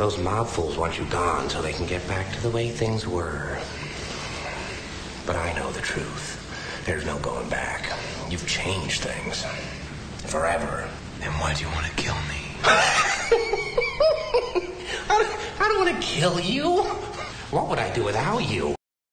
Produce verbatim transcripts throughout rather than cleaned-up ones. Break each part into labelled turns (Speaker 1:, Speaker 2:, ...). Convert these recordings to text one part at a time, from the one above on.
Speaker 1: Those mob fools want you gone so they can get back to the way things were. But I know the truth. There's no going back. You've changed things. Forever.
Speaker 2: Then why do you want to kill me?
Speaker 1: I don't, I don't want to kill you. What would I do without you?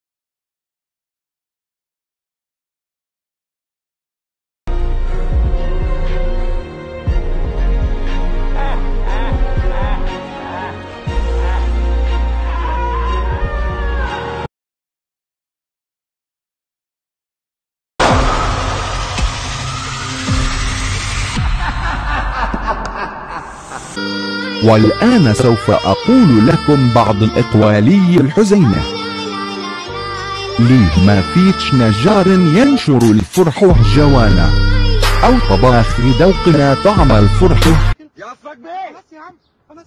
Speaker 3: والآن سوف أقول لكم بعض الإقوالي الحزينة. ليه ما فيش نجار ينشر الفرح جوانا، أو طباخ يذوقنا طعم الفرح.
Speaker 4: يا أصلك بيه خلاص يا عم خلاص.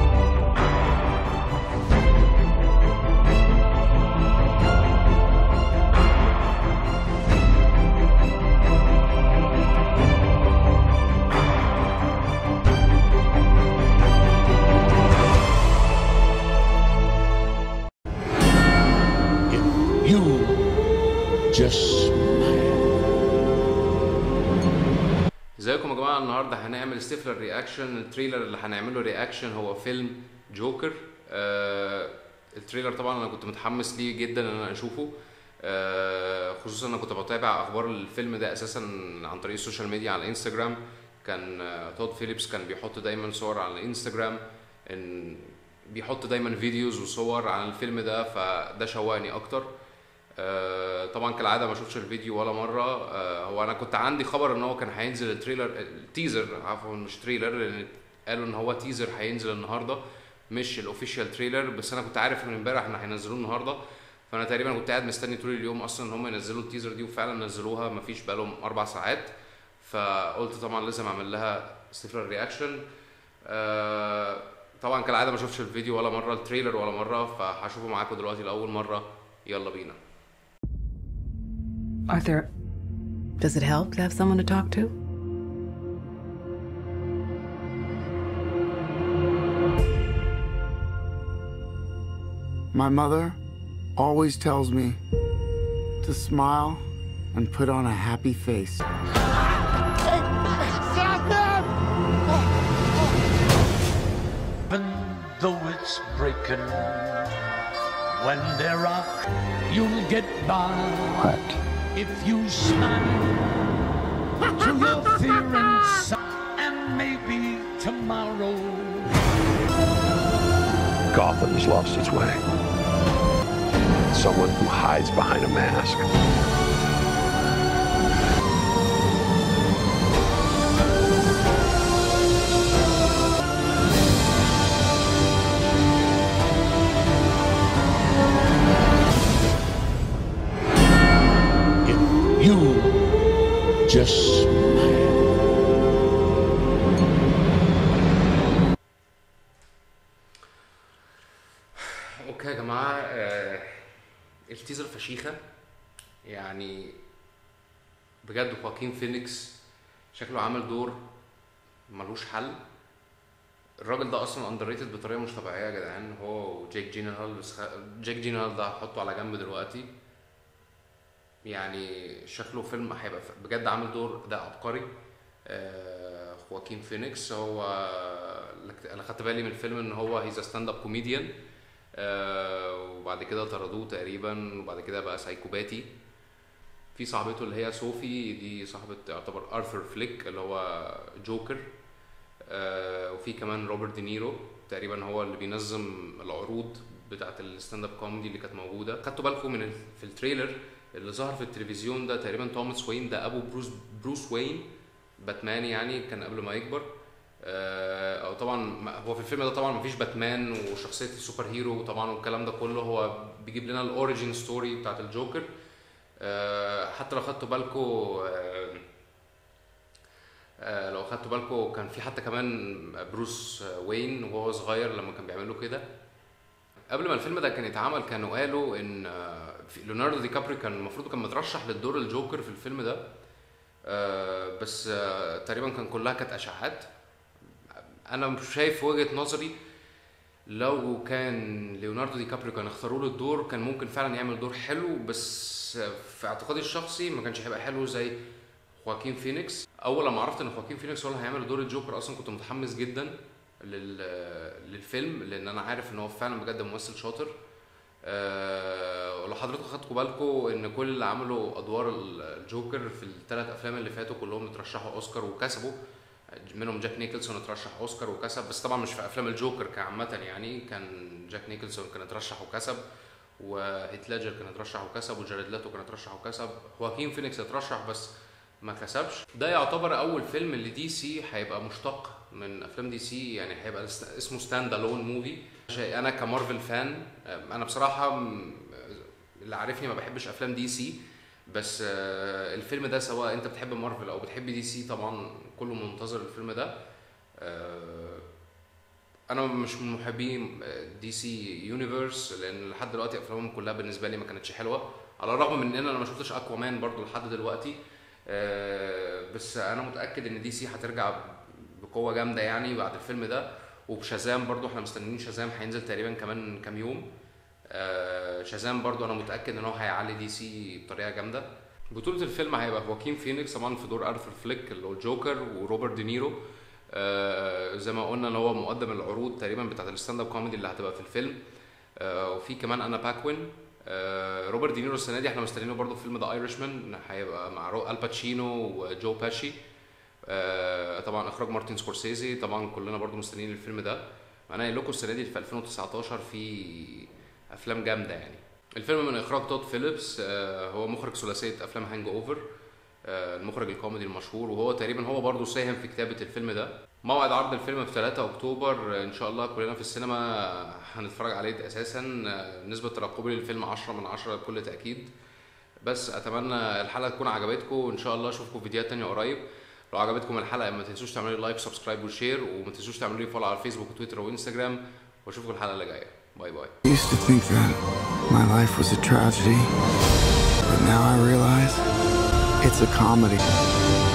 Speaker 5: ازيكم يا جماعه؟ النهارده هنعمل ستيفلر رياكشن. التريلر اللي هنعمله رياكشن هو فيلم جوكر. آه التريلر طبعا انا كنت متحمس ليه جدا ان انا اشوفه، آه خصوصا انا كنت بتابع اخبار الفيلم ده اساسا عن طريق السوشيال ميديا على الانستجرام. كان آه تود فيليبس كان بيحط دايما صور على الانستجرام، ان بيحط دايما فيديوز وصور عن الفيلم ده، فده شوقني اكتر. آه طبعا كالعاده ما شفتش الفيديو ولا مره. آه هو انا كنت عندي خبر ان هو كان هينزل التريلر التيزر عفوا مش تريلر، لان قالوا ان هو تيزر هينزل النهارده مش الاوفيشال تريلر، بس انا كنت عارف من امبارح ان هينزلوه النهارده، فانا تقريبا كنت قاعد مستني طول اليوم اصلا ان هم ينزلوا التيزر دي، وفعلا نزلوها مفيش بقالهم اربع ساعات. فقلت طبعا لازم اعمل لها ستيفلر رياكشن. آه طبعا كالعاده ما شفتش الفيديو ولا مره، التريلر ولا مره، فهشوفه معاكم دلوقتي لاول مره. يلا بينا.
Speaker 6: Arthur, does it help to have someone to talk to?
Speaker 4: My mother always tells me to smile and put on a happy face.
Speaker 7: Even though it's breaking, when they rock, you'll get by.
Speaker 3: What?
Speaker 7: If you smile to your fear inside, and maybe tomorrow
Speaker 8: Gotham's lost its way. Someone who hides behind a mask.
Speaker 7: you just smile.
Speaker 5: اوكي يا جماعه، آه التيزر فشيخه يعني بجد. خواكين فينيكس شكله عامل دور ملوش حل. الراجل ده اصلا اندر ريتد بطريقه مش طبيعيه يا جدعان، هو وجيك جينهال. بس جيك جينهال ده هحطه على جنب دلوقتي. يعني شكله فيلم هيبقى بجد عامل دور ده عبقري. آه خواكين فينيكس هو انا خدت بالي من الفيلم ان هو هيز ستاند اب كوميديان، وبعد كده طردوه تقريبا، وبعد كده بقى سايكوباتي. في صاحبته اللي هي صوفي، دي صاحبه تعتبر ارثر فليك اللي هو جوكر. آه وفي كمان روبرت دينيرو تقريبا هو اللي بينظم العروض بتاعه الستاند اب كوميدي اللي كانت موجوده. خدتوا بالكم من في التريلر اللي ظهر في التلفزيون ده تقريبا توماس وين، ده ابو بروس بروس وين باتمان، يعني كان قبل ما يكبر. آه او طبعا هو في الفيلم ده طبعا مفيش باتمان وشخصيه السوبر هيرو طبعا والكلام ده كله، هو بيجيب لنا الاوريجين ستوري بتاعت الجوكر. آه حتى لو خدتوا بالكم آه آه لو خدتوا بالكم كان في حتى كمان بروس وين وهو صغير لما كان بيعمل له كده. قبل ما الفيلم ده كان يتعمل كانوا قالوا ان ليوناردو دي كابري كان المفروض كان مترشح للدور الجوكر في الفيلم ده، آه بس آه تقريبا كان كلها كانت اشاعات. انا مش شايف وجهة نظري لو كان ليوناردو دي كابريو كان اختاروا له الدور كان ممكن فعلا يعمل دور حلو، بس في اعتقادي الشخصي ما كانش هيبقى حلو زي خواكين فينيكس. اول لما عرفت ان خواكين فينيكس هو اللي هيعمل دور الجوكر اصلا كنت متحمس جدا لل... للفيلم، لان انا عارف ان هو فعلا بجد ممثل شاطر. أه... ولو حضراتكم خدتوا بالكم ان كل اللي عملوا ادوار الجوكر في الثلاث افلام اللي فاتوا كلهم اترشحوا اوسكار وكسبوا، منهم جاك نيكلسون اترشح اوسكار وكسب، بس طبعا مش في افلام الجوكر كعامه يعني. كان جاك نيكلسون كان اترشح وكسب، وهيث ليدجر كان اترشح وكسب، وجاريد لاتو كان اترشح وكسب، خواكين فينيكس اترشح بس ما كسبش. ده يعتبر اول فيلم اللي دي سي هيبقى مشتق من افلام دي سي، يعني هيبقى اسمه ستاند الون موفي. انا كمارفل فان، انا بصراحه اللي عارفني ما بحبش افلام دي سي، بس الفيلم ده سواء انت بتحب مارفل او بتحب دي سي طبعا كله منتظر الفيلم ده. انا مش من محبين دي سي يونيفرس، لان لحد دلوقتي افلامهم كلها بالنسبه لي ما كانتش حلوه، على الرغم من ان انا ما شفتش اكوامان برضو لحد دلوقتي. بس انا متاكد ان دي سي هترجع بقوه جامده يعني بعد الفيلم ده. وبشازام برضو احنا مستنيين شازام، هينزل تقريبا كمان كام يوم. شازام برضو انا متاكد ان هو هيعلي دي سي بطريقه جامده. بطوله الفيلم هيبقى خواكين فينيكس طبعا في دور ارثر فليك اللي هو الجوكر، وروبرت دينيرو آه زي ما قلنا ان هو مقدم العروض تقريبا بتاعه الستاند اب كوميدي اللي هتبقى في الفيلم. آه وفي كمان انا باكوين. آه روبرت دينيرو السنه دي احنا مستنيينه برضو في فيلم ذا ايرشمان، هيبقى مع الباتشينو وجو باشي. آه طبعا اخراج مارتن سكورسيزي، طبعا كلنا برضو مستنيين الفيلم ده. انا قايل لكم السنه دي في ألفين وتسعتاشر في افلام جامده يعني. الفيلم من اخراج تود فيليبس، آه هو مخرج ثلاثيه افلام هانج اوفر، آه المخرج الكوميدي المشهور، وهو تقريبا هو برضو ساهم في كتابه الفيلم ده. موعد عرض الفيلم في ثلاثة اكتوبر ان شاء الله، كلنا في السينما هنتفرج عليه اساسا. آه نسبه ترقبي للفيلم عشرة من عشرة بكل تاكيد. بس اتمنى الحلقه تكون عجبتكم، وان شاء الله اشوفكم في فيديوهات تانية قريب. لو عجبتكم الحلقه ما تنسوش تعملوا لايك سبسكرايب وشير، وما تنسوش تعملوا لي فولو على الفيسبوك وتويتر وانستجرام، واشوفكم الحلقه اللي جايه. باي باي.
Speaker 4: I used to think that my life was a tragedy, but now I realize it's a comedy.